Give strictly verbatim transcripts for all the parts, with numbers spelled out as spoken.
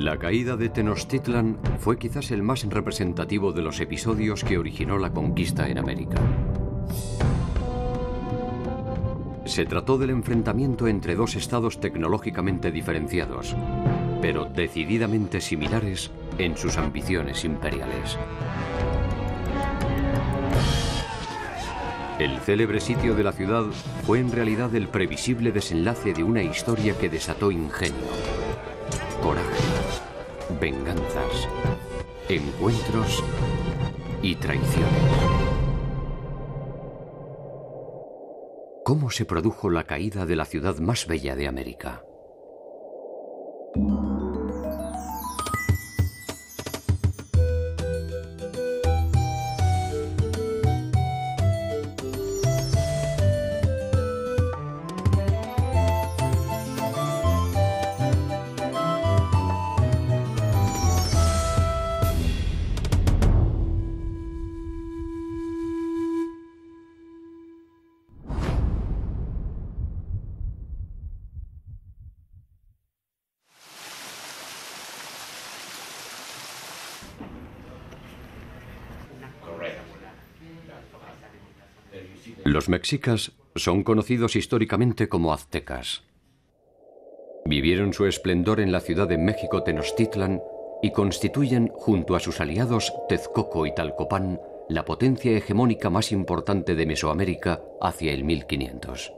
La caída de Tenochtitlan fue quizás el más representativo de los episodios que originó la conquista en América. Se trató del enfrentamiento entre dos estados tecnológicamente diferenciados, pero decididamente similares en sus ambiciones imperiales. El célebre sitio de la ciudad fue en realidad el previsible desenlace de una historia que desató ingenio, coraje, venganzas, encuentros y traiciones. ¿Cómo se produjo la caída de la ciudad más bella de América? Los mexicas son conocidos históricamente como aztecas. Vivieron su esplendor en la ciudad de México Tenochtitlan y constituyen, junto a sus aliados Texcoco y Tlalcopán, la potencia hegemónica más importante de Mesoamérica hacia el mil quinientos.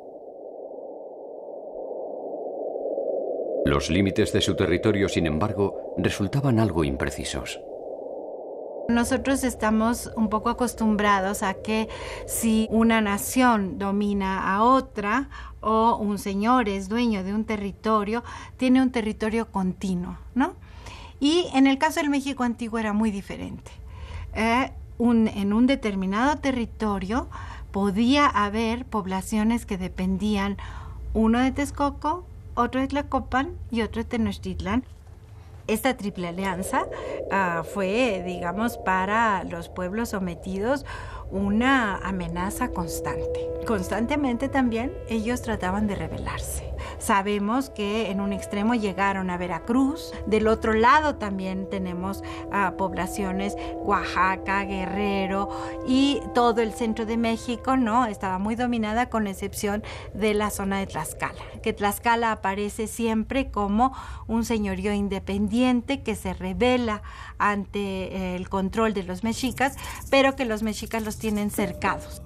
Los límites de su territorio, sin embargo, resultaban algo imprecisos. Nosotros estamos un poco acostumbrados a que si una nación domina a otra o un señor es dueño de un territorio, tiene un territorio continuo, ¿no? Y en el caso del México antiguo era muy diferente. Eh, un, en un determinado territorio podía haber poblaciones que dependían, uno de Texcoco, otro de Tlalcopán y otro de Tenochtitlan. Esta triple alianza uh, fue, digamos, para los pueblos sometidos una amenaza constante. Constantemente también ellos trataban de rebelarse. Sabemos que en un extremo llegaron a Veracruz, del otro lado también tenemos uh, poblaciones, Oaxaca, Guerrero y todo el centro de México, ¿no? Estaba muy dominada con excepción de la zona de Tlaxcala, que Tlaxcala aparece siempre como un señorío independiente que se rebela ante el control de los mexicas, pero que los mexicas los tienen cercados.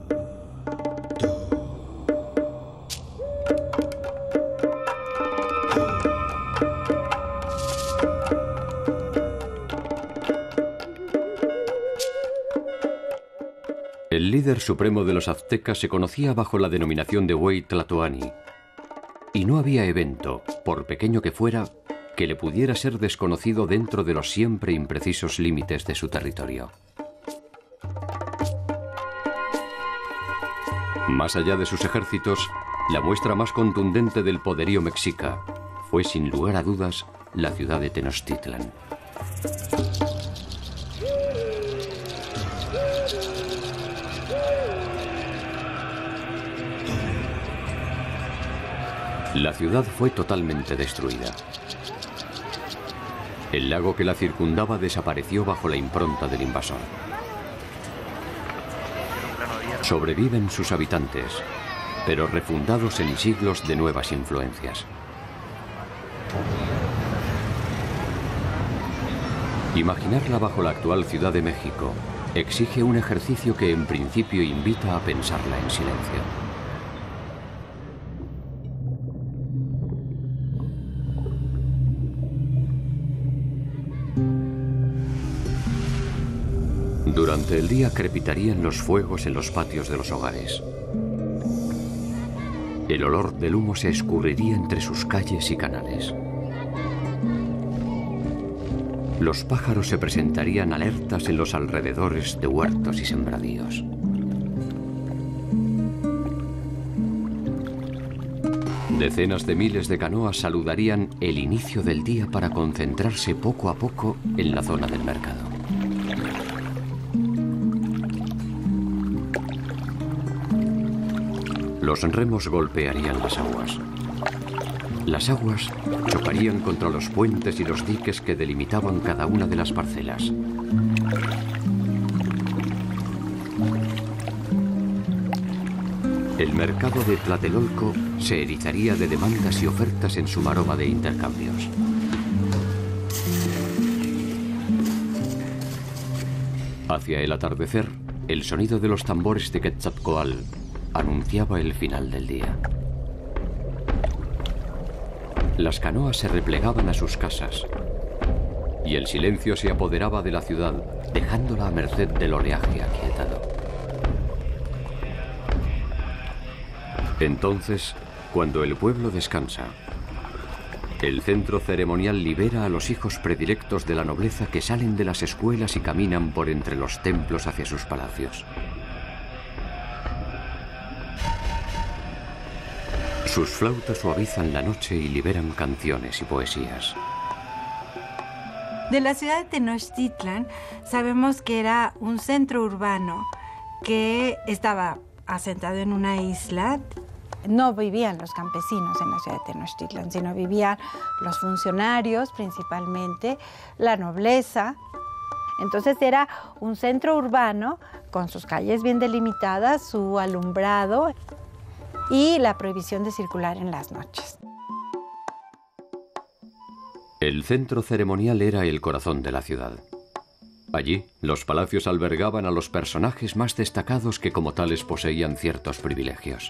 El líder supremo de los aztecas se conocía bajo la denominación de Huey Tlatoani, y no había evento, por pequeño que fuera, que le pudiera ser desconocido dentro de los siempre imprecisos límites de su territorio. Más allá de sus ejércitos, la muestra más contundente del poderío mexica fue, sin lugar a dudas, la ciudad de Tenochtitlan. La ciudad fue totalmente destruida. El lago que la circundaba desapareció bajo la impronta del invasor. Sobreviven sus habitantes, pero refundados en siglos de nuevas influencias. Imaginarla bajo la actual Ciudad de México exige un ejercicio que en principio invita a pensarla en silencio. Durante el día crepitarían los fuegos en los patios de los hogares. El olor del humo se escurriría entre sus calles y canales. Los pájaros se presentarían alertas en los alrededores de huertos y sembradíos. Decenas de miles de canoas saludarían el inicio del día para concentrarse poco a poco en la zona del mercado. Los remos golpearían las aguas. Las aguas chocarían contra los puentes y los diques que delimitaban cada una de las parcelas. El mercado de Tlatelolco se erizaría de demandas y ofertas en su maroma de intercambios. Hacia el atardecer, el sonido de los tambores de Quetzalcóatl anunciaba el final del día. Las canoas se replegaban a sus casas y el silencio se apoderaba de la ciudad, dejándola a merced del oleaje aquietado. Entonces, cuando el pueblo descansa, el centro ceremonial libera a los hijos predilectos de la nobleza que salen de las escuelas y caminan por entre los templos hacia sus palacios. Sus flautas suavizan la noche y liberan canciones y poesías. De la ciudad de Tenochtitlan sabemos que era un centro urbano que estaba asentado en una isla. No vivían los campesinos en la ciudad de Tenochtitlan, sino vivían los funcionarios principalmente, la nobleza. Entonces era un centro urbano con sus calles bien delimitadas, su alumbrado y la prohibición de circular en las noches. El centro ceremonial era el corazón de la ciudad. Allí, los palacios albergaban a los personajes más destacados que como tales poseían ciertos privilegios.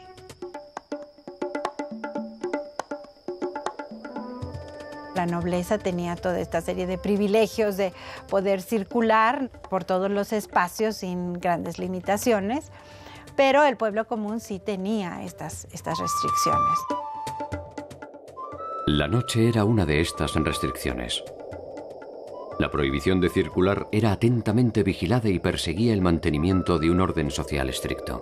La nobleza tenía toda esta serie de privilegios de poder circular por todos los espacios sin grandes limitaciones, pero el pueblo común sí tenía estas, estas restricciones. La noche era una de estas restricciones. La prohibición de circular era atentamente vigilada y perseguía el mantenimiento de un orden social estricto.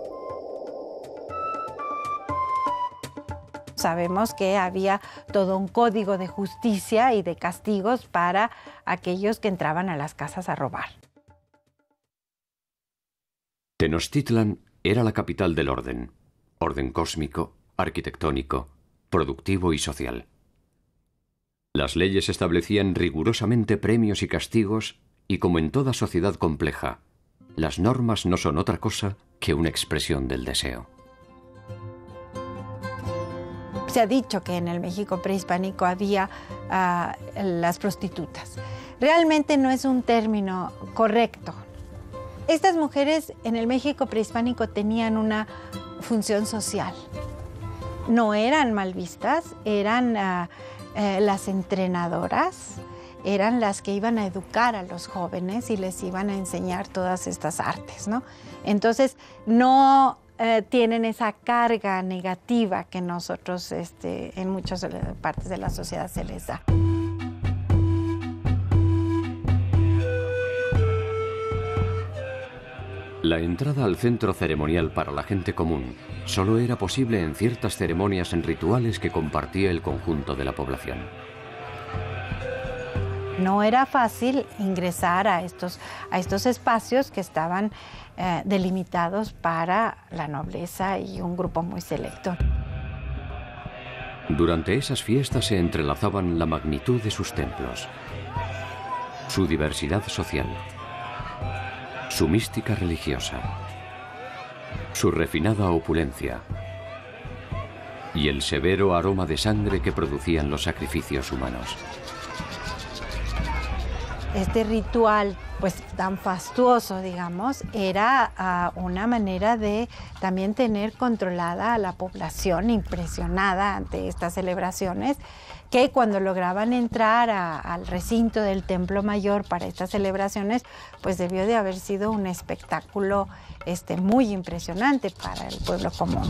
Sabemos que había todo un código de justicia y de castigos para aquellos que entraban a las casas a robar. Tenochtitlan era la capital del orden, orden cósmico, arquitectónico, productivo y social. Las leyes establecían rigurosamente premios y castigos y, como en toda sociedad compleja, las normas no son otra cosa que una expresión del deseo. Se ha dicho que en el México prehispánico había uh, las prostitutas. Realmente no es un término correcto. Estas mujeres en el México prehispánico tenían una función social. No eran mal vistas, eran uh, eh, las entrenadoras, eran las que iban a educar a los jóvenes y les iban a enseñar todas estas artes, ¿no? Entonces, no eh, tienen esa carga negativa que nosotros este, en muchas partes de la sociedad se les da. La entrada al centro ceremonial para la gente común solo era posible en ciertas ceremonias en rituales que compartía el conjunto de la población. No era fácil ingresar a estos, a estos espacios que estaban eh, delimitados para la nobleza y un grupo muy selecto. Durante esas fiestas se entrelazaban la magnitud de sus templos, su diversidad social, su mística religiosa, su refinada opulencia y el severo aroma de sangre que producían los sacrificios humanos. Este ritual, pues tan fastuoso, digamos, era uh, una manera de también tener controlada a la población, impresionada ante estas celebraciones, que cuando lograban entrar a, al recinto del Templo Mayor para estas celebraciones, pues debió de haber sido un espectáculo este, muy impresionante para el pueblo común.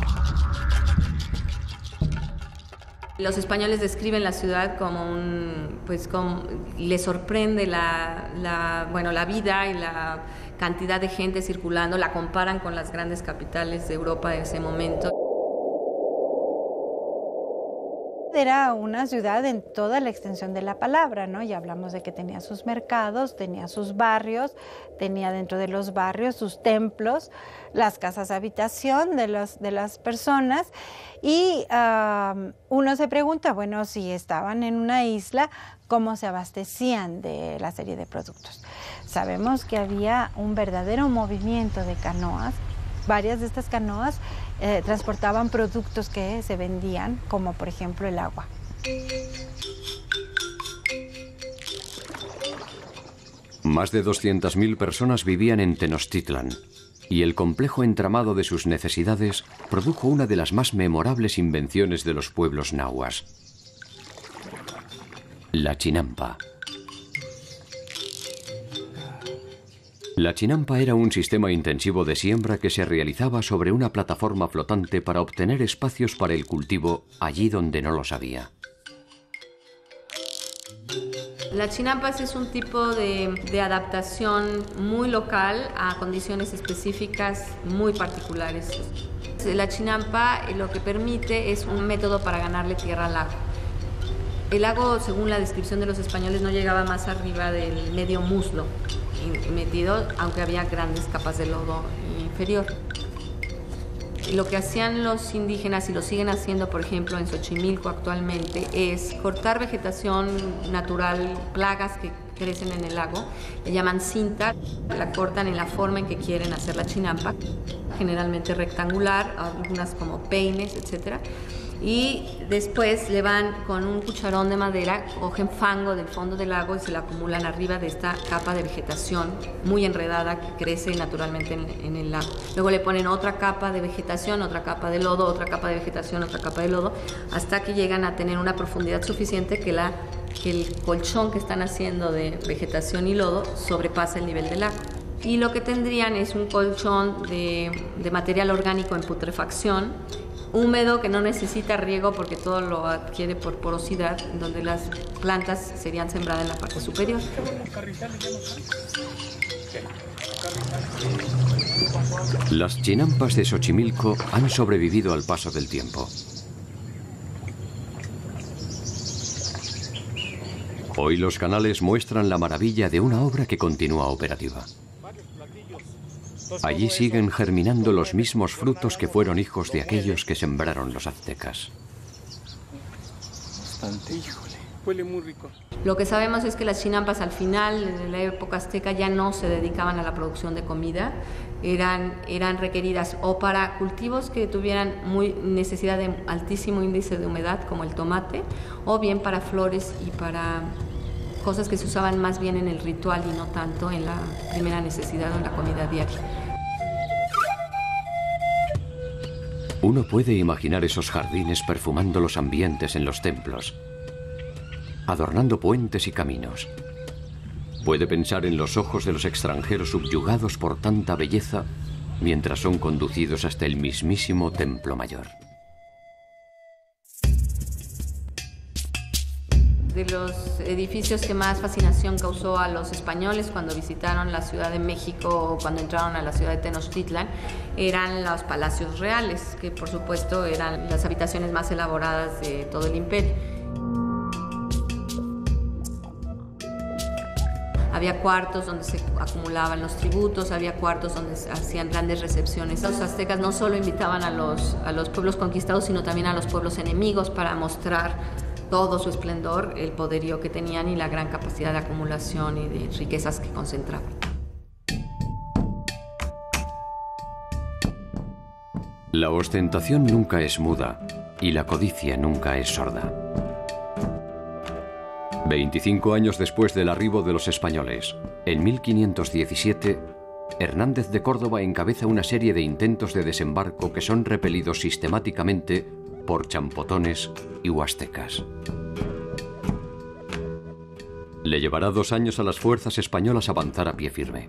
Los españoles describen la ciudad como un, pues como, les sorprende la, la, bueno, la vida y la cantidad de gente circulando, la comparan con las grandes capitales de Europa de ese momento. Era una ciudad en toda la extensión de la palabra, ¿no? Ya hablamos de que tenía sus mercados, tenía sus barrios, tenía dentro de los barrios sus templos, las casas de habitación de, los, de las personas. Y uh, uno se pregunta, bueno, si estaban en una isla, ¿cómo se abastecían de la serie de productos? Sabemos que había un verdadero movimiento de canoas. Varias de estas canoas eh, transportaban productos que se vendían, como por ejemplo el agua. Más de doscientas mil personas vivían en Tenochtitlan, y el complejo entramado de sus necesidades produjo una de las más memorables invenciones de los pueblos nahuas: la chinampa. La chinampa era un sistema intensivo de siembra que se realizaba sobre una plataforma flotante para obtener espacios para el cultivo allí donde no los había. La chinampas es un tipo de, de adaptación muy local a condiciones específicas muy particulares. La chinampa lo que permite es un método para ganarle tierra al lago. El lago, según la descripción de los españoles, no llegaba más arriba del medio muslo metido, aunque había grandes capas de lodo inferior. Lo que hacían los indígenas, y lo siguen haciendo, por ejemplo, en Xochimilco actualmente, es cortar vegetación natural, plagas que crecen en el lago, le llaman cinta, la cortan en la forma en que quieren hacer la chinampa, generalmente rectangular, algunas como peines, etcétera. Y después le van con un cucharón de madera, cogen fango del fondo del lago y se la acumulan arriba de esta capa de vegetación muy enredada que crece naturalmente en, en el lago. Luego le ponen otra capa de vegetación, otra capa de lodo, otra capa de vegetación, otra capa de lodo, hasta que llegan a tener una profundidad suficiente que, la, que el colchón que están haciendo de vegetación y lodo sobrepasa el nivel del lago. Y lo que tendrían es un colchón de, de material orgánico en putrefacción, húmedo, que no necesita riego porque todo lo adquiere por porosidad, donde las plantas serían sembradas en la parte superior. Las chinampas de Xochimilco han sobrevivido al paso del tiempo. Hoy los canales muestran la maravilla de una obra que continúa operativa. Allí siguen germinando los mismos frutos que fueron hijos de aquellos que sembraron los aztecas. Bastante, híjole. Huele muy rico. Lo que sabemos es que las chinampas al final de la época azteca ya no se dedicaban a la producción de comida, eran, eran requeridas o para cultivos que tuvieran muy necesidad de altísimo índice de humedad, como el tomate, o bien para flores y para cosas que se usaban más bien en el ritual y no tanto en la primera necesidad o en la comida diaria. Uno puede imaginar esos jardines perfumando los ambientes en los templos, adornando puentes y caminos. Puede pensar en los ojos de los extranjeros subyugados por tanta belleza mientras son conducidos hasta el mismísimo Templo Mayor. De los edificios que más fascinación causó a los españoles cuando visitaron la Ciudad de México o cuando entraron a la ciudad de Tenochtitlan eran los palacios reales, que por supuesto eran las habitaciones más elaboradas de todo el imperio. Había cuartos donde se acumulaban los tributos, había cuartos donde se hacían grandes recepciones. Los aztecas no solo invitaban a los, a los pueblos conquistados, sino también a los pueblos enemigos para mostrar todo su esplendor, el poderío que tenían y la gran capacidad de acumulación y de riquezas que concentraban. La ostentación nunca es muda y la codicia nunca es sorda. veinticinco años después del arribo de los españoles, en mil quinientos diecisiete, Hernández de Córdoba encabeza una serie de intentos de desembarco que son repelidos sistemáticamente por champotones y huastecas. Le llevará dos años a las fuerzas españolas avanzar a pie firme.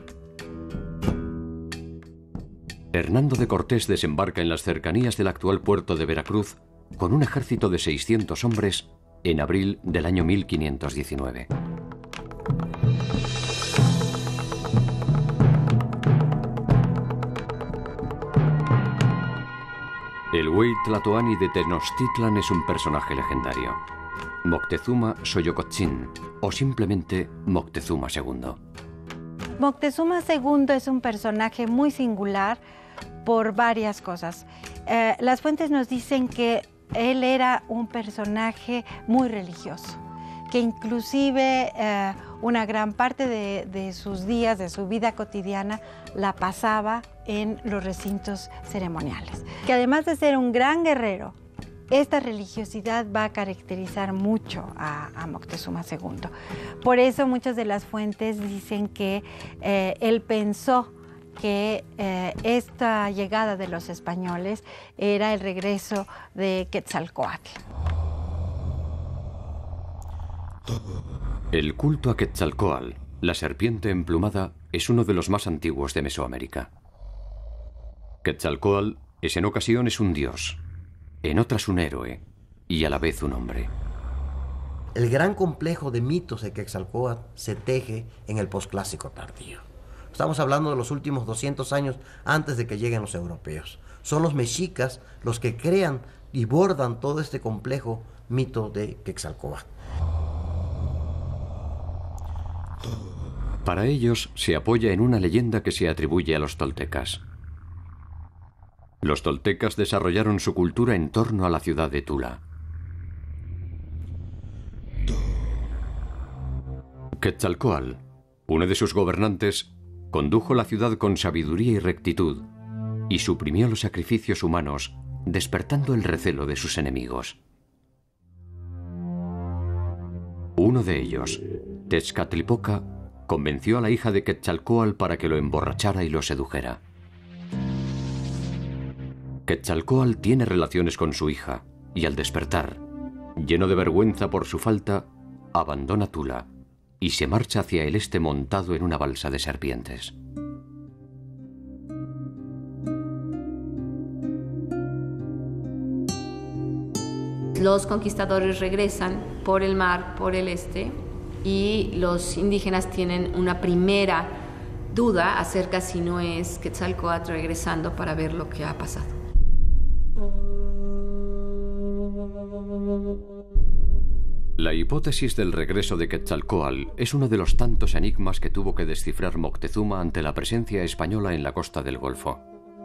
Hernando de Cortés desembarca en las cercanías del actual puerto de Veracruz con un ejército de seiscientos hombres en abril del año mil quinientos diecinueve. El Huey Tlatoani de Tenochtitlan es un personaje legendario. Moctezuma Xoyocotzin, o simplemente Moctezuma segundo. Moctezuma segundo es un personaje muy singular por varias cosas. Eh, las fuentes nos dicen que él era un personaje muy religioso, que inclusive eh, una gran parte de, de sus días, de su vida cotidiana, la pasaba en los recintos ceremoniales. Que además de ser un gran guerrero, esta religiosidad va a caracterizar mucho a, a Moctezuma segundo. Por eso muchas de las fuentes dicen que eh, él pensó que eh, esta llegada de los españoles era el regreso de Quetzalcóatl. El culto a Quetzalcóatl, la serpiente emplumada, es uno de los más antiguos de Mesoamérica. Quetzalcóatl es en ocasiones un dios, en otras un héroe y a la vez un hombre. El gran complejo de mitos de Quetzalcóatl se teje en el posclásico tardío. Estamos hablando de los últimos doscientos años antes de que lleguen los europeos. Son los mexicas los que crean y bordan todo este complejo mito de Quetzalcóatl. Para ellos se apoya en una leyenda que se atribuye a los toltecas. Los toltecas desarrollaron su cultura en torno a la ciudad de Tula. Quetzalcóatl, uno de sus gobernantes, condujo la ciudad con sabiduría y rectitud y suprimió los sacrificios humanos, despertando el recelo de sus enemigos. Uno de ellos, Tezcatlipoca, convenció a la hija de Quetzalcóatl para que lo emborrachara y lo sedujera. Quetzalcóatl tiene relaciones con su hija y al despertar, lleno de vergüenza por su falta, abandona Tula y se marcha hacia el este montado en una balsa de serpientes. Los conquistadores regresan por el mar, por el este, y los indígenas tienen una primera duda acerca si no es Quetzalcóatl regresando para ver lo que ha pasado. La hipótesis del regreso de Quetzalcóatl es uno de los tantos enigmas que tuvo que descifrar Moctezuma ante la presencia española en la costa del Golfo.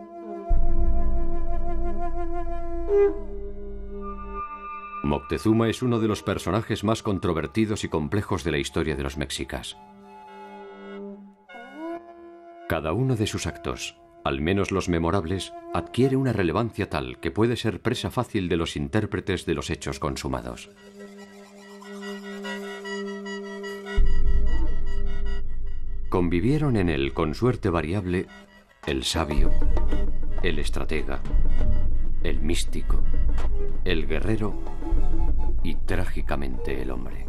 Moctezuma es uno de los personajes más controvertidos y complejos de la historia de los mexicas. Cada uno de sus actos, al menos los memorables, adquiere una relevancia tal que puede ser presa fácil de los intérpretes de los hechos consumados. Convivieron en él con suerte variable el sabio, el estratega, el místico, el guerrero y trágicamente el hombre.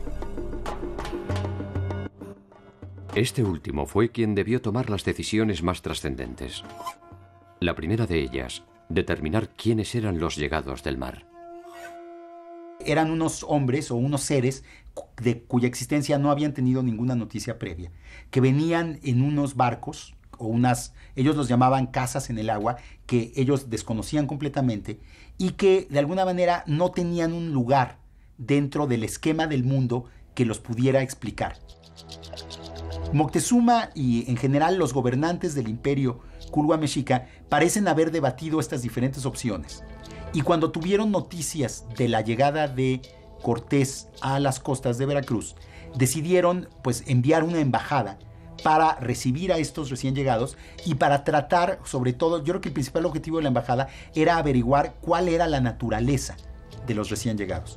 Este último fue quien debió tomar las decisiones más trascendentes. La primera de ellas, determinar quiénes eran los llegados del mar. Eran unos hombres o unos seres de cuya existencia no habían tenido ninguna noticia previa, que venían en unos barcos o unas, ellos los llamaban casas en el agua, que ellos desconocían completamente y que de alguna manera no tenían un lugar dentro del esquema del mundo que los pudiera explicar. Moctezuma y en general los gobernantes del imperio Culhua Mexica parecen haber debatido estas diferentes opciones. Y cuando tuvieron noticias de la llegada de Cortés a las costas de Veracruz, decidieron pues enviar una embajada para recibir a estos recién llegados y para tratar, sobre todo, yo creo que el principal objetivo de la embajada era averiguar cuál era la naturaleza de los recién llegados.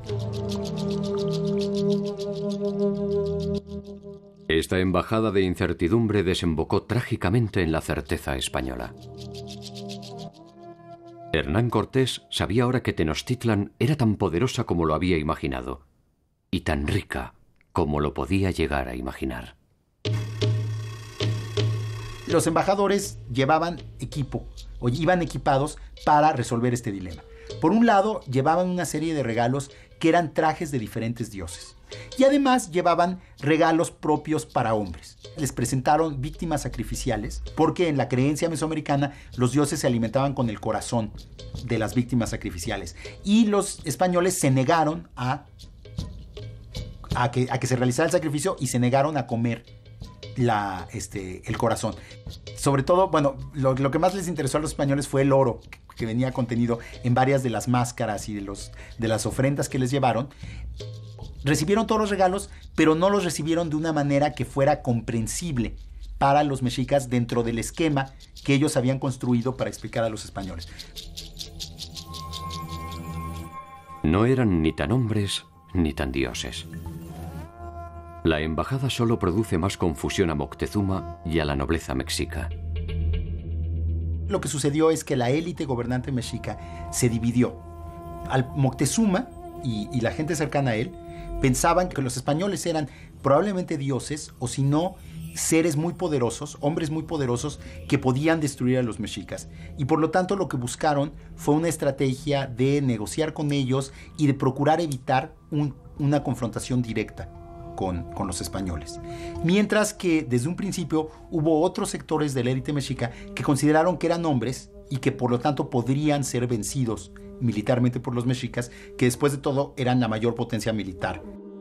Esta embajada de incertidumbre desembocó trágicamente en la certeza española. Hernán Cortés sabía ahora que Tenochtitlan era tan poderosa como lo había imaginado, y tan rica como lo podía llegar a imaginar. Los embajadores llevaban equipo, o iban equipados para resolver este dilema. Por un lado, llevaban una serie de regalos que eran trajes de diferentes dioses. Y además llevaban regalos propios para hombres. les presentaron víctimas sacrificiales, porque en la creencia mesoamericana los dioses se alimentaban con el corazón de las víctimas sacrificiales. Y los españoles se negaron a, a, que, a que se realizara el sacrificio y se negaron a comer la, este, el corazón. Sobre todo, bueno, lo, lo que más les interesó a los españoles fue el oro que, que venía contenido en varias de las máscaras y de, los, de las ofrendas que les llevaron. Recibieron todos los regalos, pero no los recibieron de una manera que fuera comprensible para los mexicas dentro del esquema que ellos habían construido para explicar a los españoles. No eran ni tan hombres ni tan dioses. La embajada solo produce más confusión a Moctezuma y a la nobleza mexica. Lo que sucedió es que la élite gobernante mexica se dividió. Al Moctezuma y, y la gente cercana a él pensaban que los españoles eran probablemente dioses o si no, seres muy poderosos, hombres muy poderosos que podían destruir a los mexicas. Y por lo tanto lo que buscaron fue una estrategia de negociar con ellos y de procurar evitar un, una confrontación directa con, con los españoles. Mientras que desde un principio hubo otros sectores de la élite mexica que consideraron que eran hombres y que por lo tanto podrían ser vencidos militarmente por los mexicas, que después de todo eran la mayor potencia militar.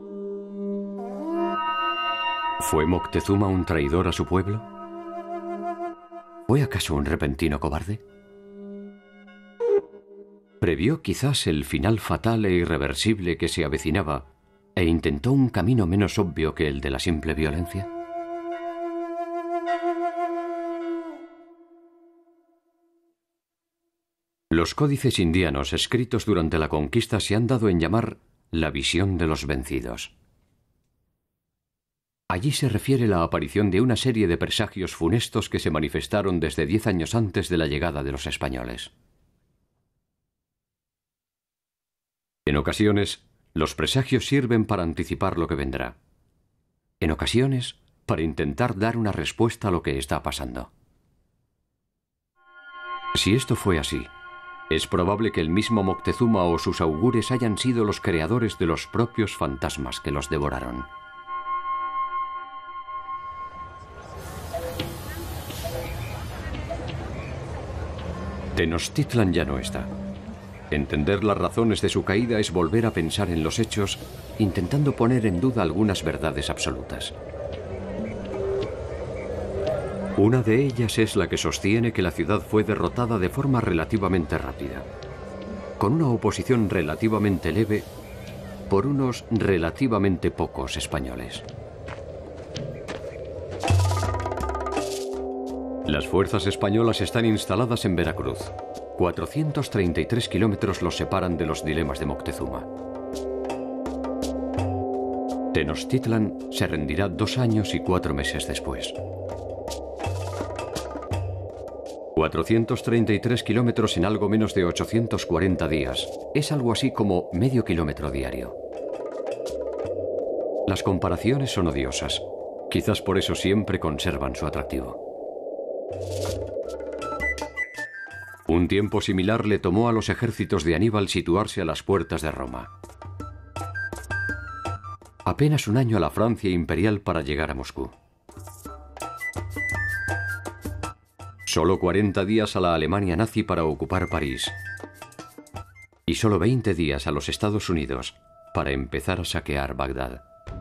¿Fue Moctezuma un traidor a su pueblo? ¿Fue acaso un repentino cobarde? ¿Previó quizás el final fatal e irreversible que se avecinaba e intentó un camino menos obvio que el de la simple violencia? Los códices indianos escritos durante la conquista se han dado en llamar la visión de los vencidos. Allí se refiere la aparición de una serie de presagios funestos que se manifestaron desde diez años antes de la llegada de los españoles. En ocasiones, los presagios sirven para anticipar lo que vendrá. En ocasiones, para intentar dar una respuesta a lo que está pasando. Si esto fue así, es probable que el mismo Moctezuma o sus augures hayan sido los creadores de los propios fantasmas que los devoraron. Tenochtitlan ya no está. Entender las razones de su caída es volver a pensar en los hechos, intentando poner en duda algunas verdades absolutas. Una de ellas es la que sostiene que la ciudad fue derrotada de forma relativamente rápida, con una oposición relativamente leve por unos relativamente pocos españoles. Las fuerzas españolas están instaladas en Veracruz. cuatrocientos treinta y tres kilómetros los separan de los dilemas de Moctezuma. Tenochtitlan se rendirá dos años y cuatro meses después. cuatrocientos treinta y tres kilómetros en algo menos de ochocientos cuarenta días es algo así como medio kilómetro diario. Las comparaciones son odiosas. Quizás por eso siempre conservan su atractivo. Un tiempo similar le tomó a los ejércitos de Aníbal situarse a las puertas de Roma. Apenas un año a la Francia imperial para llegar a Moscú. Solo cuarenta días a la Alemania nazi para ocupar París. Y solo veinte días a los Estados Unidos para empezar a saquear Bagdad.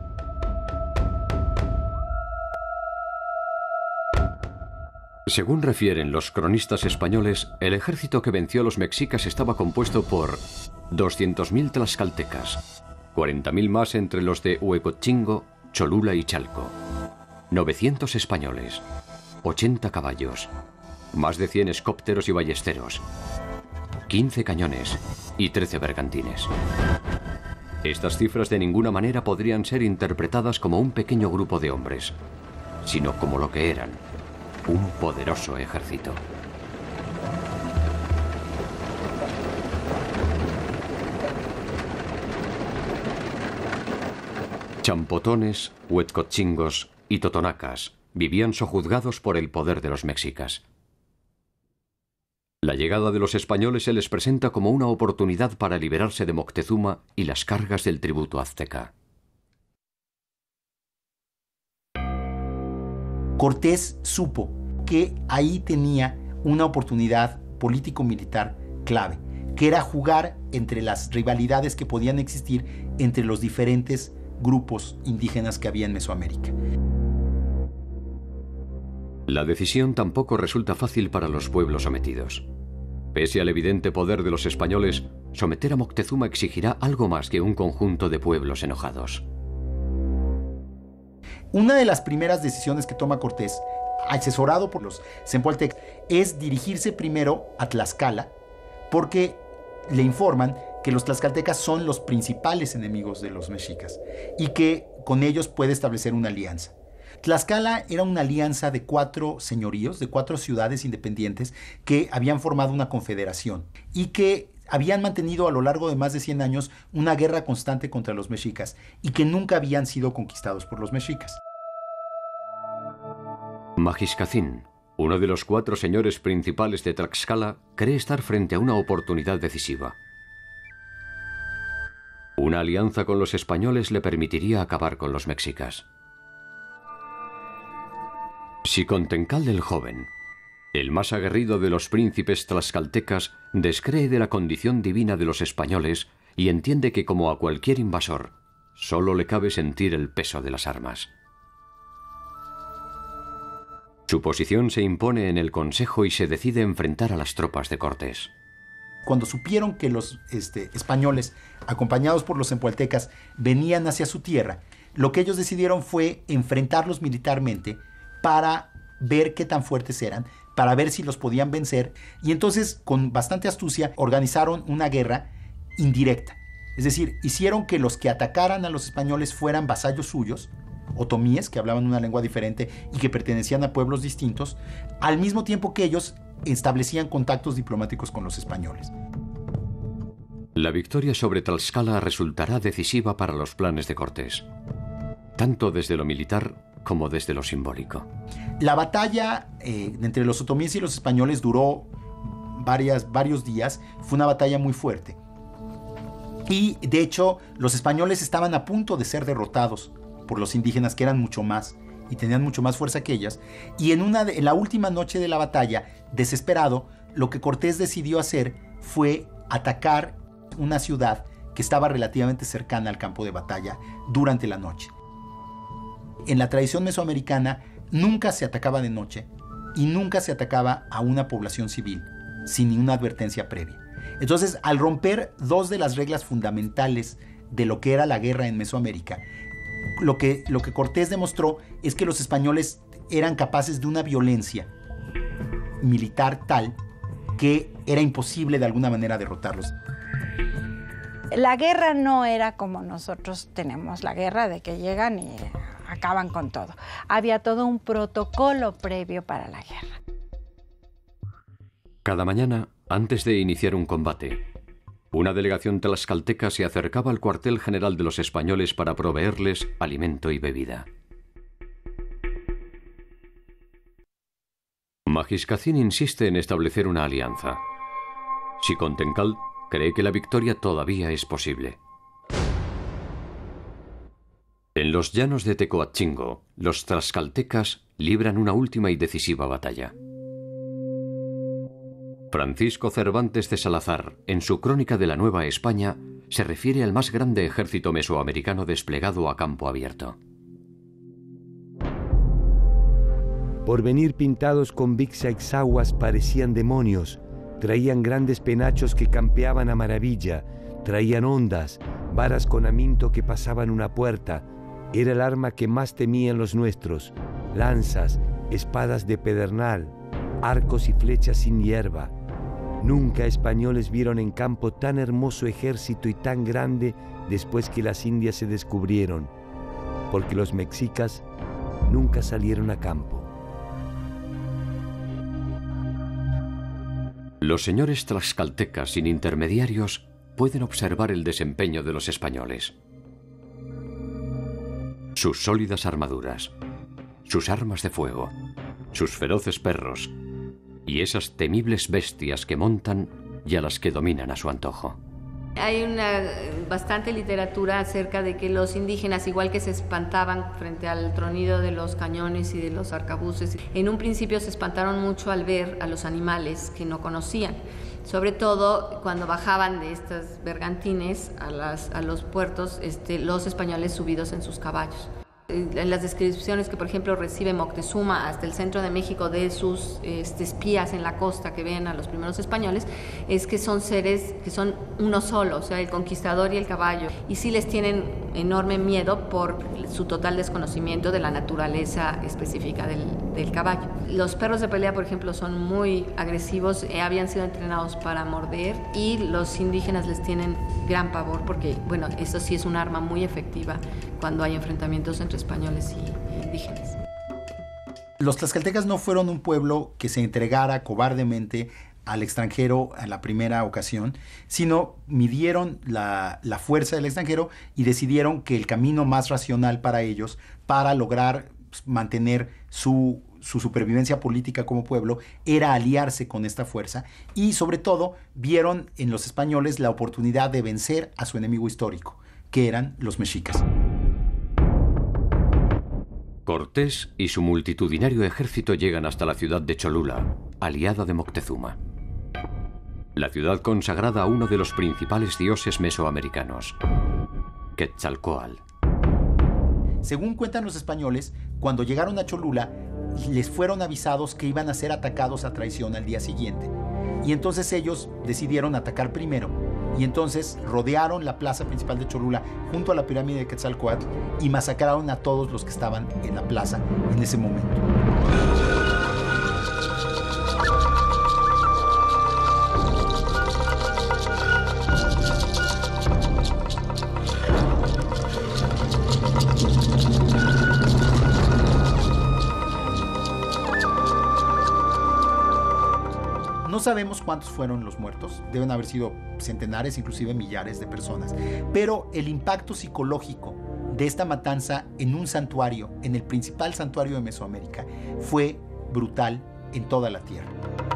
Según refieren los cronistas españoles, el ejército que venció a los mexicas estaba compuesto por doscientos mil tlaxcaltecas, cuarenta mil más entre los de Huecotzingo, Cholula y Chalco, novecientos españoles, ochenta caballos, más de cien escópteros y ballesteros, quince cañones y trece bergantines. Estas cifras de ninguna manera podrían ser interpretadas como un pequeño grupo de hombres, sino como lo que eran, un poderoso ejército. Champotones, huetcotzingos y totonacas vivían sojuzgados por el poder de los mexicas. La llegada de los españoles se les presenta como una oportunidad para liberarse de Moctezuma y las cargas del tributo azteca. Cortés supo que ahí tenía una oportunidad político-militar clave, que era jugar entre las rivalidades que podían existir entre los diferentes grupos indígenas que había en Mesoamérica. La decisión tampoco resulta fácil para los pueblos sometidos. Pese al evidente poder de los españoles, someter a Moctezuma exigirá algo más que un conjunto de pueblos enojados. Una de las primeras decisiones que toma Cortés, asesorado por los Zempoaltecas, es dirigirse primero a Tlaxcala, porque le informan que los tlaxcaltecas son los principales enemigos de los mexicas y que con ellos puede establecer una alianza. Tlaxcala era una alianza de cuatro señoríos, de cuatro ciudades independientes que habían formado una confederación y que habían mantenido a lo largo de más de cien años una guerra constante contra los mexicas y que nunca habían sido conquistados por los mexicas. Magiscacín, uno de los cuatro señores principales de Tlaxcala, cree estar frente a una oportunidad decisiva. Una alianza con los españoles le permitiría acabar con los mexicas. Xicontencal el Joven, el más aguerrido de los príncipes tlaxcaltecas, descree de la condición divina de los españoles y entiende que, como a cualquier invasor, solo le cabe sentir el peso de las armas. Su posición se impone en el Consejo y se decide enfrentar a las tropas de Cortés. Cuando supieron que los este, españoles, acompañados por los zempoaltecas, venían hacia su tierra, lo que ellos decidieron fue enfrentarlos militarmente para ver qué tan fuertes eran, para ver si los podían vencer, y entonces, con bastante astucia, organizaron una guerra indirecta. Es decir, hicieron que los que atacaran a los españoles fueran vasallos suyos, otomíes, que hablaban una lengua diferente y que pertenecían a pueblos distintos, al mismo tiempo que ellos establecían contactos diplomáticos con los españoles. La victoria sobre Tlaxcala resultará decisiva para los planes de Cortés, tanto desde lo militar como desde lo simbólico. La batalla eh, entre los otomíes y los españoles duró varias, varios días. Fue una batalla muy fuerte. Y, de hecho, los españoles estaban a punto de ser derrotados por los indígenas, que eran mucho más y tenían mucho más fuerza que ellas. Y en, una de, en la última noche de la batalla, desesperado, lo que Cortés decidió hacer fue atacar una ciudad que estaba relativamente cercana al campo de batalla durante la noche. En la tradición mesoamericana nunca se atacaba de noche y nunca se atacaba a una población civil sin ninguna advertencia previa. Entonces, al romper dos de las reglas fundamentales de lo que era la guerra en Mesoamérica, lo que, lo que Cortés demostró es que los españoles eran capaces de una violencia militar tal que era imposible de alguna manera derrotarlos. La guerra no era como nosotros tenemos la guerra, de que llegan y acaban con todo. Había todo un protocolo previo para la guerra. Cada mañana, antes de iniciar un combate, una delegación tlaxcalteca se acercaba al cuartel general de los españoles para proveerles alimento y bebida. Magiscacín insiste en establecer una alianza. Xicontencal cree que la victoria todavía es posible. En los llanos de Tecoatzingo, los tlaxcaltecas libran una última y decisiva batalla. Francisco Cervantes de Salazar, en su Crónica de la Nueva España, se refiere al más grande ejército mesoamericano desplegado a campo abierto. Por venir pintados con vixaixaguas parecían demonios, traían grandes penachos que campeaban a maravilla, traían ondas, varas con aminto que pasaban una puerta. Era el arma que más temían los nuestros, lanzas, espadas de pedernal, arcos y flechas sin hierba. Nunca españoles vieron en campo tan hermoso ejército y tan grande después que las Indias se descubrieron, porque los mexicas nunca salieron a campo. Los señores tlaxcaltecas sin intermediarios pueden observar el desempeño de los españoles. Sus sólidas armaduras, sus armas de fuego, sus feroces perros y esas temibles bestias que montan y a las que dominan a su antojo. Hay una bastante literatura acerca de que los indígenas, igual que se espantaban frente al tronido de los cañones y de los arcabuces, en un principio se espantaron mucho al ver a los animales que no conocían. Sobre todo cuando bajaban de estas bergantines a, las, a los puertos este, los españoles subidos en sus caballos. En las descripciones que, por ejemplo, recibe Moctezuma hasta el centro de México de sus este, espías en la costa que ven a los primeros españoles, es que son seres que son uno solo, o sea, el conquistador y el caballo, y sí les tienen enorme miedo por su total desconocimiento de la naturaleza específica del, del caballo. Los perros de pelea, por ejemplo, son muy agresivos, eh, habían sido entrenados para morder, y los indígenas les tienen gran pavor porque, bueno, eso sí es un arma muy efectiva cuando hay enfrentamientos entre españoles y indígenas. Los tlaxcaltecas no fueron un pueblo que se entregara cobardemente al extranjero en la primera ocasión, sino midieron la, la fuerza del extranjero y decidieron que el camino más racional para ellos, para lograr mantener su, su supervivencia política como pueblo, era aliarse con esta fuerza, y sobre todo vieron en los españoles la oportunidad de vencer a su enemigo histórico, que eran los mexicas. Cortés y su multitudinario ejército llegan hasta la ciudad de Cholula, aliada de Moctezuma. La ciudad consagrada a uno de los principales dioses mesoamericanos, Quetzalcóatl. Según cuentan los españoles, cuando llegaron a Cholula, les fueron avisados que iban a ser atacados a traición al día siguiente. Y entonces ellos decidieron atacar primero. Y entonces rodearon la plaza principal de Cholula junto a la pirámide de Quetzalcóatl y masacraron a todos los que estaban en la plaza en ese momento. No sabemos cuántos fueron los muertos, deben haber sido centenares, inclusive millares de personas, pero el impacto psicológico de esta matanza en un santuario, en el principal santuario de Mesoamérica, fue brutal en toda la tierra.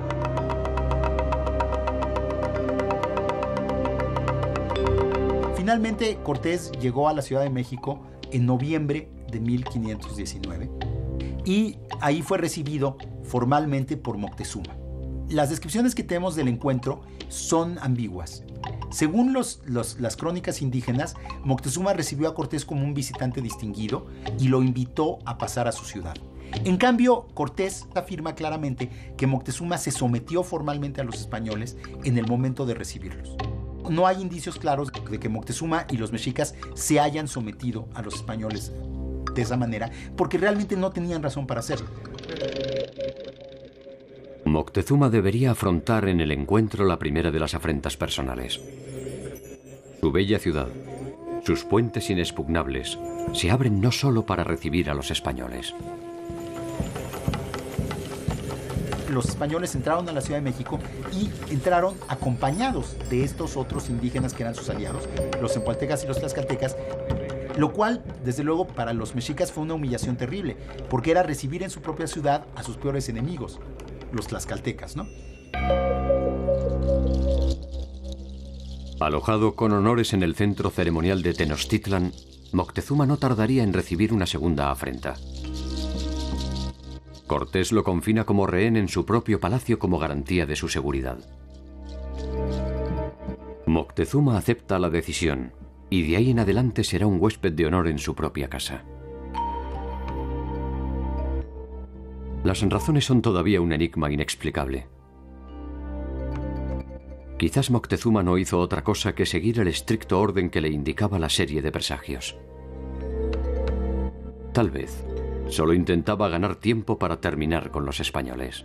Finalmente, Cortés llegó a la Ciudad de México en noviembre de mil quinientos diecinueve y ahí fue recibido formalmente por Moctezuma. Las descripciones que tenemos del encuentro son ambiguas. Según los, los, las crónicas indígenas, Moctezuma recibió a Cortés como un visitante distinguido y lo invitó a pasar a su ciudad. En cambio, Cortés afirma claramente que Moctezuma se sometió formalmente a los españoles en el momento de recibirlos. No hay indicios claros de que Moctezuma y los mexicas se hayan sometido a los españoles de esa manera, porque realmente no tenían razón para hacerlo. Moctezuma debería afrontar en el encuentro la primera de las afrentas personales. Su bella ciudad, sus puentes inexpugnables, se abren no solo para recibir a los españoles. Los españoles entraron a la Ciudad de México y entraron acompañados de estos otros indígenas que eran sus aliados, los cempaltecas y los tlaxcaltecas, lo cual, desde luego, para los mexicas fue una humillación terrible, porque era recibir en su propia ciudad a sus peores enemigos, los tlaxcaltecas, ¿no? Alojado con honores en el centro ceremonial de Tenochtitlan, Moctezuma no tardaría en recibir una segunda afrenta. Cortés lo confina como rehén en su propio palacio como garantía de su seguridad. Moctezuma acepta la decisión y de ahí en adelante será un huésped de honor en su propia casa. Las razones son todavía un enigma inexplicable. Quizás Moctezuma no hizo otra cosa que seguir el estricto orden que le indicaba la serie de presagios. Tal vez solo intentaba ganar tiempo para terminar con los españoles.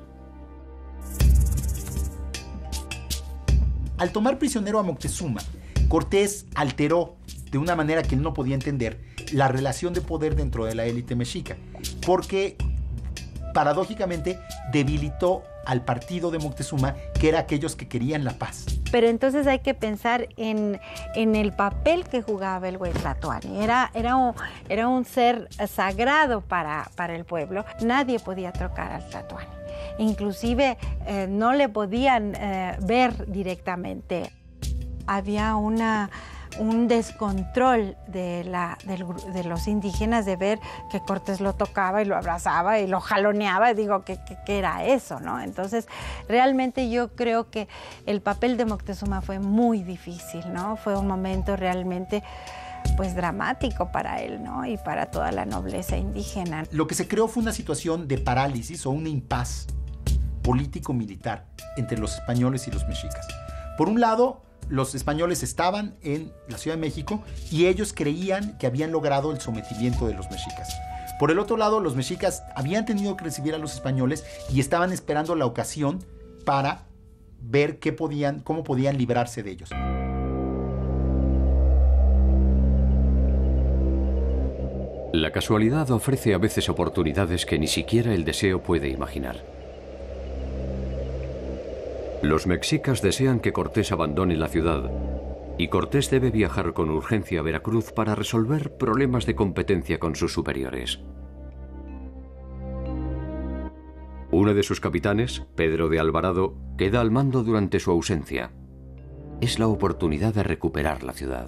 Al tomar prisionero a Moctezuma, Cortés alteró de una manera que él no podía entender la relación de poder dentro de la élite mexica, porque paradójicamente debilitó al partido de Moctezuma, que era aquellos que querían la paz. Pero entonces hay que pensar en, en el papel que jugaba el Huetlatoani. Era, era, un, era un ser sagrado para, para el pueblo. Nadie podía tocar al Tlatoani. Inclusive eh, no le podían eh, ver directamente. había una, un descontrol de, la, del, de los indígenas de ver que Cortés lo tocaba y lo abrazaba y lo jaloneaba, y digo, ¿qué, qué, qué era eso, no? Entonces, realmente yo creo que el papel de Moctezuma fue muy difícil, ¿no? Fue un momento realmente, pues, dramático para él, ¿no? Y para toda la nobleza indígena. Lo que se creó fue una situación de parálisis o un impas político-militar entre los españoles y los mexicas. Por un lado, los españoles estaban en la Ciudad de México y ellos creían que habían logrado el sometimiento de los mexicas. Por el otro lado, los mexicas habían tenido que recibir a los españoles y estaban esperando la ocasión para ver qué podían, cómo podían librarse de ellos. La casualidad ofrece a veces oportunidades que ni siquiera el deseo puede imaginar. Los mexicas desean que Cortés abandone la ciudad y Cortés debe viajar con urgencia a Veracruz para resolver problemas de competencia con sus superiores. Uno de sus capitanes, Pedro de Alvarado, queda al mando durante su ausencia. Es la oportunidad de recuperar la ciudad.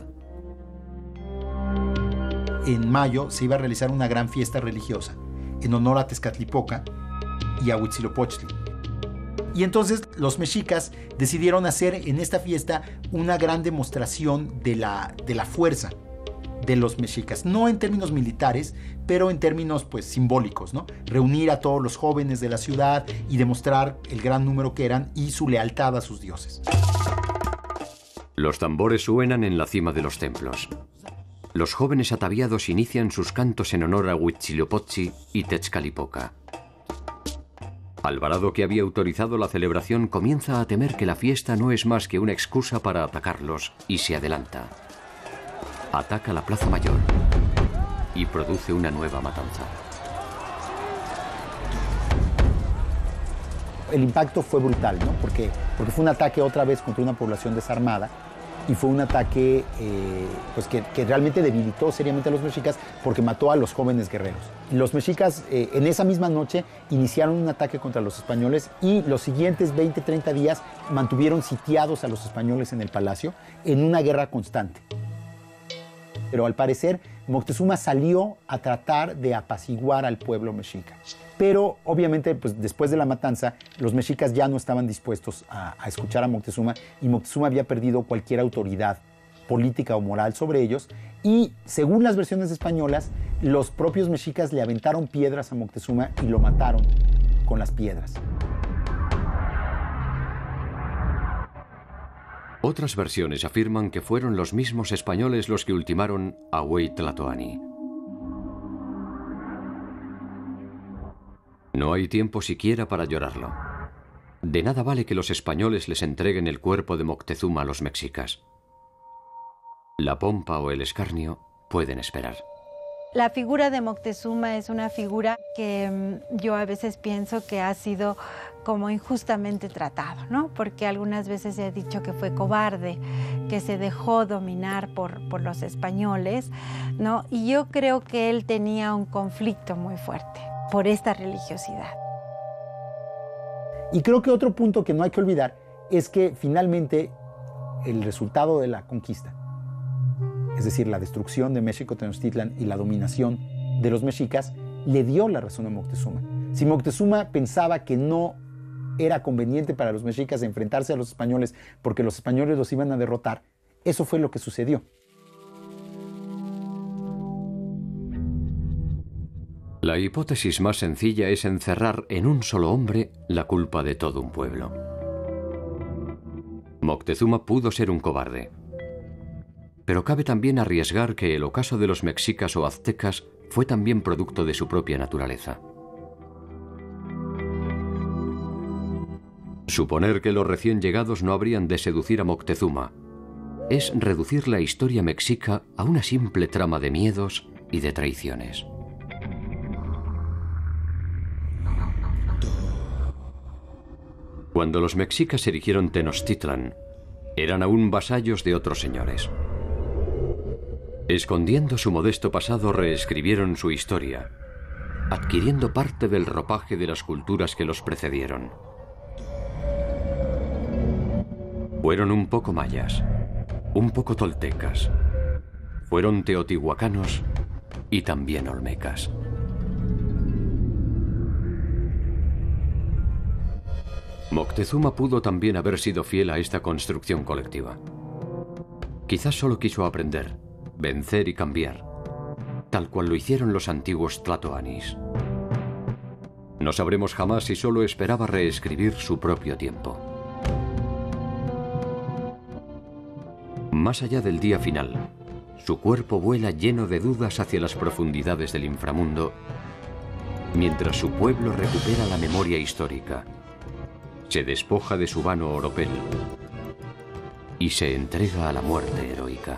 En mayo se iba a realizar una gran fiesta religiosa en honor a Tezcatlipoca y a Huitzilopochtli. Y entonces los mexicas decidieron hacer en esta fiesta una gran demostración de la, de la fuerza de los mexicas. No en términos militares, pero en términos, pues, simbólicos, ¿no? Reunir a todos los jóvenes de la ciudad y demostrar el gran número que eran y su lealtad a sus dioses. Los tambores suenan en la cima de los templos. Los jóvenes ataviados inician sus cantos en honor a Huitzilopochtli y Tezcatlipoca. Alvarado, que había autorizado la celebración, comienza a temer que la fiesta no es más que una excusa para atacarlos y se adelanta. Ataca la Plaza Mayor y produce una nueva matanza. El impacto fue brutal, ¿no? Porque, porque fue un ataque otra vez contra una población desarmada. Y fue un ataque eh, pues que, que realmente debilitó seriamente a los mexicas porque mató a los jóvenes guerreros. Los mexicas eh, en esa misma noche iniciaron un ataque contra los españoles y los siguientes veinte, treinta días mantuvieron sitiados a los españoles en el palacio en una guerra constante. Pero al parecer Moctezuma salió a tratar de apaciguar al pueblo mexica. Pero obviamente, pues, después de la matanza, los mexicas ya no estaban dispuestos a, a escuchar a Moctezuma y Moctezuma había perdido cualquier autoridad política o moral sobre ellos y, según las versiones españolas, los propios mexicas le aventaron piedras a Moctezuma y lo mataron con las piedras. Otras versiones afirman que fueron los mismos españoles los que ultimaron a Huey Tlatoani. No hay tiempo siquiera para llorarlo. De nada vale que los españoles les entreguen el cuerpo de Moctezuma a los mexicas. La pompa o el escarnio pueden esperar. La figura de Moctezuma es una figura que mmm, yo a veces pienso que ha sido como injustamente tratado, ¿no? Porque algunas veces se ha dicho que fue cobarde, que se dejó dominar por, por los españoles, ¿no? Y yo creo que él tenía un conflicto muy fuerte por esta religiosidad. Y creo que otro punto que no hay que olvidar es que finalmente el resultado de la conquista, es decir, la destrucción de México Tenochtitlan y la dominación de los mexicas, le dio la razón a Moctezuma. Si Moctezuma pensaba que no era conveniente para los mexicas enfrentarse a los españoles porque los españoles los iban a derrotar, eso fue lo que sucedió. La hipótesis más sencilla es encerrar en un solo hombre la culpa de todo un pueblo. Moctezuma pudo ser un cobarde, pero cabe también arriesgar que el ocaso de los mexicas o aztecas fue también producto de su propia naturaleza. Suponer que los recién llegados no habrían de seducir a Moctezuma es reducir la historia mexica a una simple trama de miedos y de traiciones. Cuando los mexicas erigieron Tenochtitlan, eran aún vasallos de otros señores. Escondiendo su modesto pasado, reescribieron su historia, adquiriendo parte del ropaje de las culturas que los precedieron. Fueron un poco mayas, un poco toltecas. Fueron teotihuacanos y también olmecas. Moctezuma pudo también haber sido fiel a esta construcción colectiva. Quizás solo quiso aprender, vencer y cambiar, tal cual lo hicieron los antiguos tlatoanis. No sabremos jamás si solo esperaba reescribir su propio tiempo. Más allá del día final, su cuerpo vuela lleno de dudas hacia las profundidades del inframundo, mientras su pueblo recupera la memoria histórica, se despoja de su vano oropel y se entrega a la muerte heroica.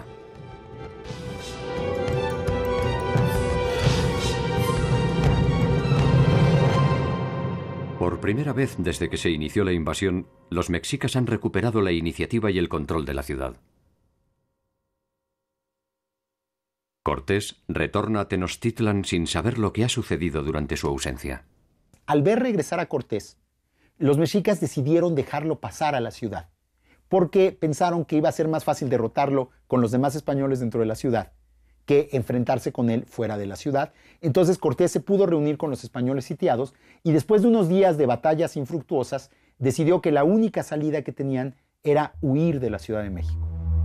Por primera vez desde que se inició la invasión, los mexicas han recuperado la iniciativa y el control de la ciudad. Cortés retorna a Tenochtitlan sin saber lo que ha sucedido durante su ausencia. Al ver regresar a Cortés, los mexicas decidieron dejarlo pasar a la ciudad, porque pensaron que iba a ser más fácil derrotarlo con los demás españoles dentro de la ciudad que enfrentarse con él fuera de la ciudad. Entonces Cortés se pudo reunir con los españoles sitiados y después de unos días de batallas infructuosas, decidió que la única salida que tenían era huir de la Ciudad de México.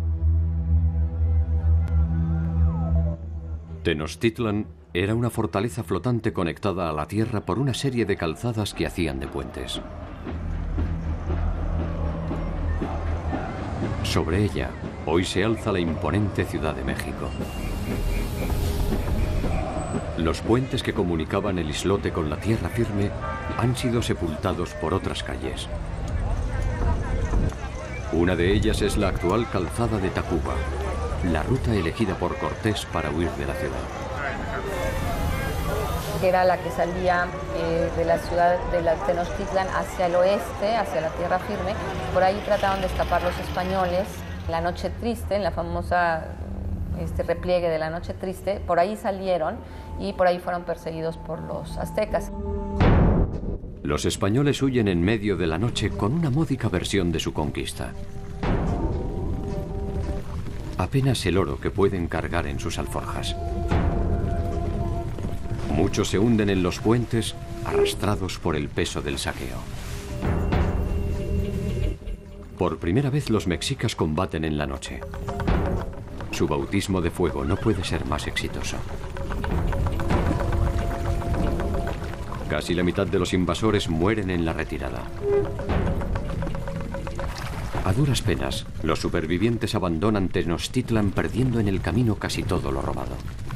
Tenochtitlan era una fortaleza flotante conectada a la tierra por una serie de calzadas que hacían de puentes. Sobre ella, hoy se alza la imponente Ciudad de México. Los puentes que comunicaban el islote con la tierra firme han sido sepultados por otras calles. Una de ellas es la actual calzada de Tacuba, la ruta elegida por Cortés para huir de la ciudad. Que era la que salía eh, de la ciudad de la Tenochtitlan hacia el oeste, hacia la tierra firme. Por ahí trataron de escapar los españoles. La Noche Triste, en la famosa este, repliegue de la Noche Triste, por ahí salieron y por ahí fueron perseguidos por los aztecas. Los españoles huyen en medio de la noche con una módica versión de su conquista. Apenas el oro que pueden cargar en sus alforjas. Muchos se hunden en los puentes, arrastrados por el peso del saqueo. Por primera vez los mexicas combaten en la noche. Su bautismo de fuego no puede ser más exitoso. Casi la mitad de los invasores mueren en la retirada. A duras penas, los supervivientes abandonan Tenochtitlan perdiendo en el camino casi todo lo robado.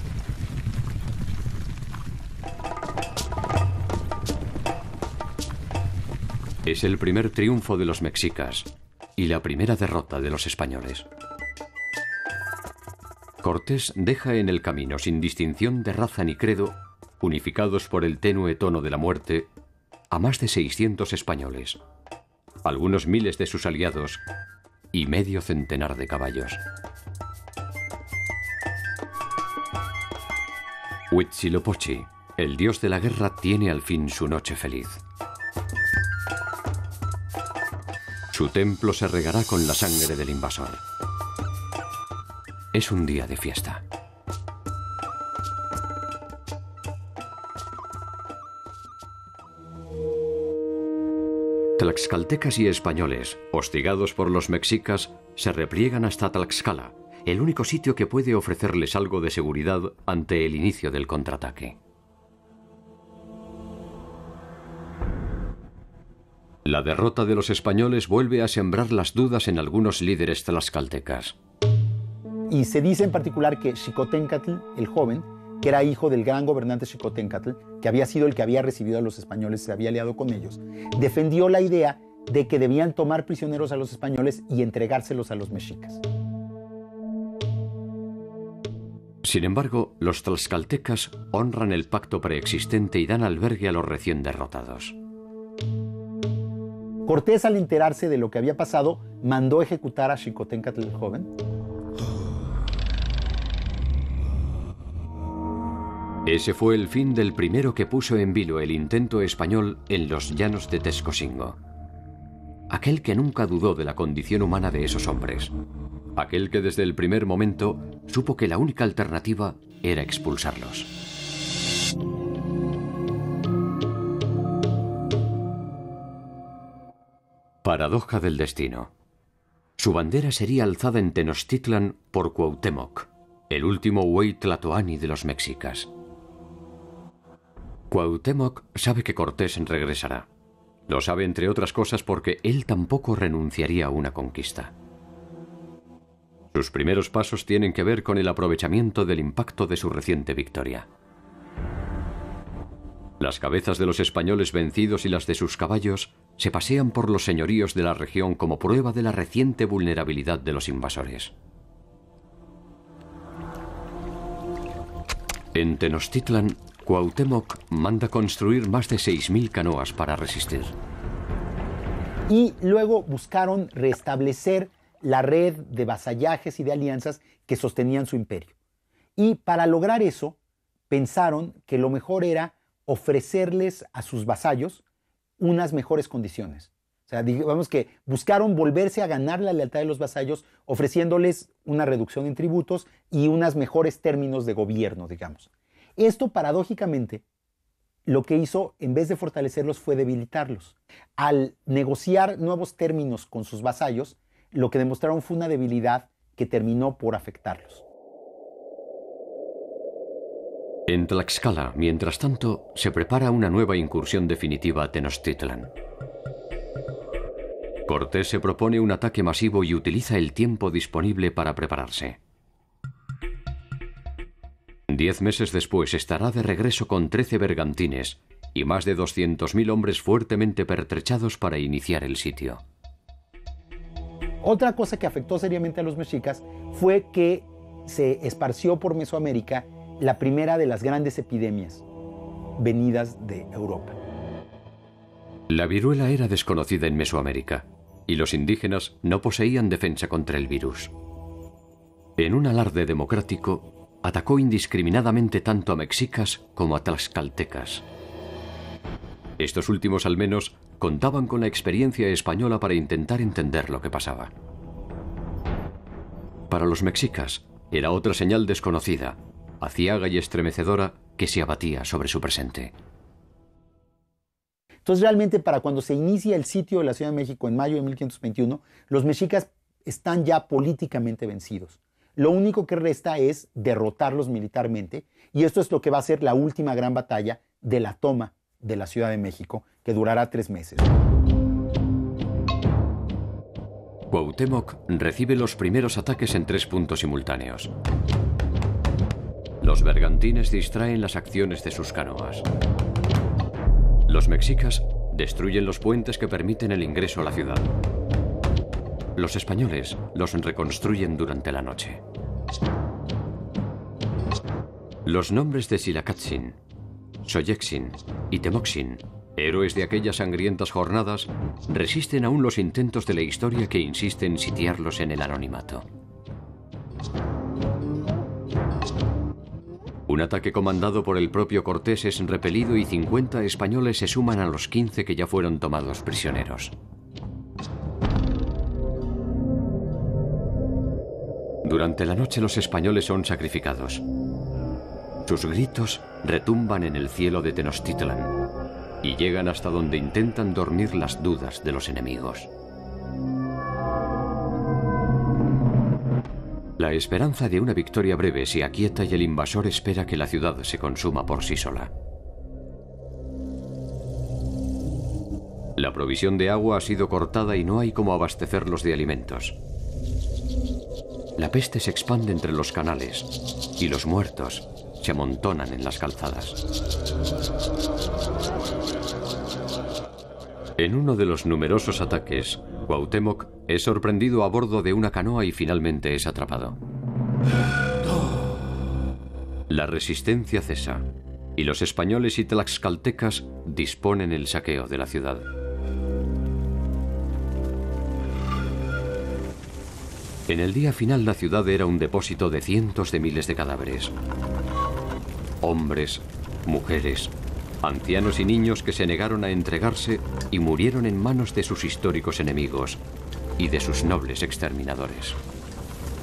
Es el primer triunfo de los mexicas y la primera derrota de los españoles. Cortés deja en el camino, sin distinción de raza ni credo, unificados por el tenue tono de la muerte, a más de seiscientos españoles, algunos miles de sus aliados y medio centenar de caballos. Huitzilopochtli, el dios de la guerra, tiene al fin su noche feliz. Su templo se regará con la sangre del invasor. Es un día de fiesta. Tlaxcaltecas y españoles, hostigados por los mexicas, se repliegan hasta Tlaxcala, el único sitio que puede ofrecerles algo de seguridad ante el inicio del contraataque. La derrota de los españoles vuelve a sembrar las dudas en algunos líderes tlaxcaltecas. Y se dice en particular que Xicoténcatl, el joven, que era hijo del gran gobernante Xicoténcatl, que había sido el que había recibido a los españoles, se había aliado con ellos, defendió la idea de que debían tomar prisioneros a los españoles y entregárselos a los mexicas. Sin embargo, los tlaxcaltecas honran el pacto preexistente y dan albergue a los recién derrotados. Cortés, al enterarse de lo que había pasado, mandó ejecutar a Xicoténcatl el joven. Ese fue el fin del primero que puso en vilo el intento español en los llanos de Texcocingo. Aquel que nunca dudó de la condición humana de esos hombres, aquel que desde el primer momento supo que la única alternativa era expulsarlos. Paradoja del destino. Su bandera sería alzada en Tenochtitlan por Cuauhtémoc, el último Huey Tlatoani de los mexicas. Cuauhtémoc sabe que Cortés regresará. Lo sabe entre otras cosas porque él tampoco renunciaría a una conquista. Sus primeros pasos tienen que ver con el aprovechamiento del impacto de su reciente victoria. Las cabezas de los españoles vencidos y las de sus caballos se pasean por los señoríos de la región como prueba de la reciente vulnerabilidad de los invasores. En Tenochtitlan, Cuauhtémoc manda construir más de seis mil canoas para resistir. Y luego buscaron restablecer la red de vasallajes y de alianzas que sostenían su imperio. Y para lograr eso, pensaron que lo mejor era ofrecerles a sus vasallos unas mejores condiciones. O sea, digamos que buscaron volverse a ganar la lealtad de los vasallos ofreciéndoles una reducción en tributos y unos mejores términos de gobierno, digamos. Esto, paradójicamente, lo que hizo, en vez de fortalecerlos, fue debilitarlos. Al negociar nuevos términos con sus vasallos, lo que demostraron fue una debilidad que terminó por afectarlos. En Tlaxcala, mientras tanto, se prepara una nueva incursión definitiva a Tenochtitlan. Cortés se propone un ataque masivo y utiliza el tiempo disponible para prepararse. Diez meses después estará de regreso con trece bergantines y más de doscientos mil hombres fuertemente pertrechados para iniciar el sitio. Otra cosa que afectó seriamente a los mexicas fue que se esparció por Mesoamérica la primera de las grandes epidemias venidas de Europa. La viruela era desconocida en Mesoamérica y los indígenas no poseían defensa contra el virus. En un alarde democrático, atacó indiscriminadamente tanto a mexicas como a tlaxcaltecas. Estos últimos, al menos, contaban con la experiencia española para intentar entender lo que pasaba. Para los mexicas, era otra señal desconocida, aciaga y estremecedora, que se abatía sobre su presente. Entonces, realmente, para cuando se inicia el sitio de la Ciudad de México en mayo de mil quinientos veintiuno, los mexicas están ya políticamente vencidos. Lo único que resta es derrotarlos militarmente, y esto es lo que va a ser la última gran batalla de la toma de la Ciudad de México, que durará tres meses. Cuauhtémoc recibe los primeros ataques en tres puntos simultáneos. Los bergantines distraen las acciones de sus canoas. Los mexicas destruyen los puentes que permiten el ingreso a la ciudad. Los españoles los reconstruyen durante la noche. Los nombres de Xilacatzin, Soyexin y Temoxin, héroes de aquellas sangrientas jornadas, resisten aún los intentos de la historia que insiste en sitiarlos en el anonimato. Un ataque comandado por el propio Cortés es repelido y cincuenta españoles se suman a los quince que ya fueron tomados prisioneros. Durante la noche los españoles son sacrificados. Sus gritos retumban en el cielo de Tenochtitlan y llegan hasta donde intentan dormir las dudas de los enemigos. La esperanza de una victoria breve se aquieta y el invasor espera que la ciudad se consuma por sí sola. La provisión de agua ha sido cortada y no hay cómo abastecerlos de alimentos. La peste se expande entre los canales y los muertos se amontonan en las calzadas. En uno de los numerosos ataques, Cuauhtémoc es sorprendido a bordo de una canoa y finalmente es atrapado. La resistencia cesa y los españoles y tlaxcaltecas disponen el saqueo de la ciudad. En el día final la ciudad era un depósito de cientos de miles de cadáveres. Hombres, mujeres, ancianos y niños que se negaron a entregarse y murieron en manos de sus históricos enemigos y de sus nobles exterminadores.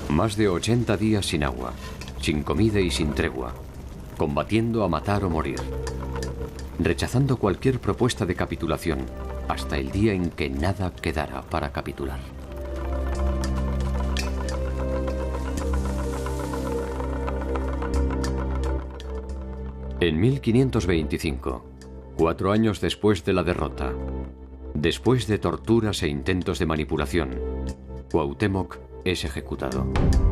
Más de ochenta días sin agua, sin comida y sin tregua, combatiendo a matar o morir, rechazando cualquier propuesta de capitulación, hasta el día en que nada quedara para capitular. En mil quinientos veinticinco, cuatro años después de la derrota, después de torturas e intentos de manipulación, Cuauhtémoc es ejecutado.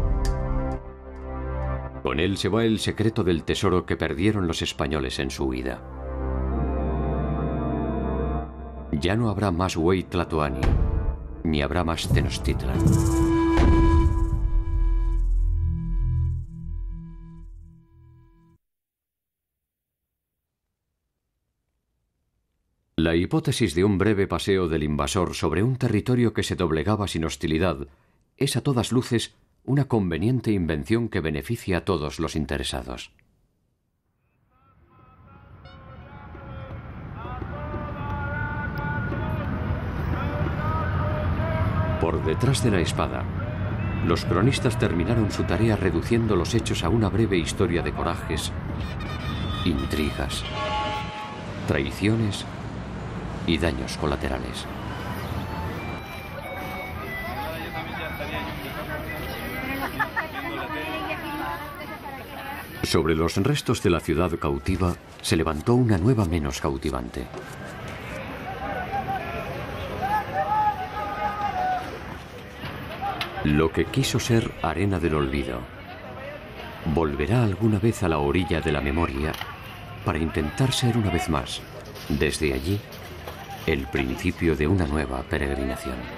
Con él se va el secreto del tesoro que perdieron los españoles en su huida. Ya no habrá más Huey Tlatoani, ni habrá más Tenochtitlan. La hipótesis de un breve paseo del invasor sobre un territorio que se doblegaba sin hostilidad es a todas luces una conveniente invención que beneficia a todos los interesados. Por detrás de la espada, los cronistas terminaron su tarea reduciendo los hechos a una breve historia de corajes, intrigas, traiciones y daños colaterales. Sobre los restos de la ciudad cautiva se levantó una nueva menos cautivante. Lo que quiso ser arena del olvido volverá alguna vez a la orilla de la memoria para intentar ser una vez más, desde allí, el principio de una nueva peregrinación.